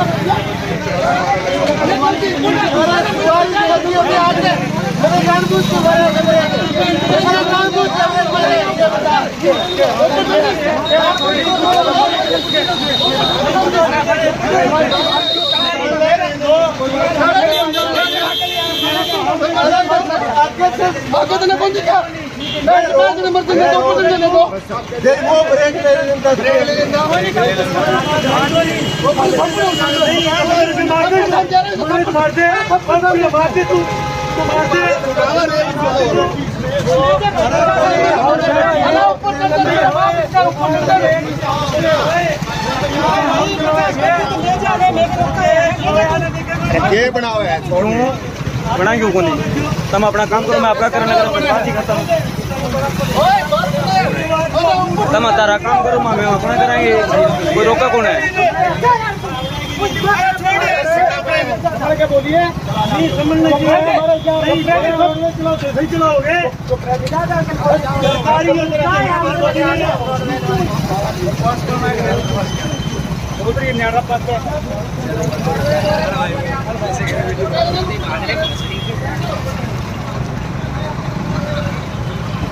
ये बनाओ है बना क्यों को नहीं? तुम अपना काम करो, मैं आपका करने लगा बात ही खत्म। तुम तारा काम करो, मैं अपना कराएंगे। कोई रोका कौन है? बोलिए सही चलाओगे।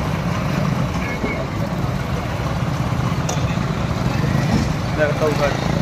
लगता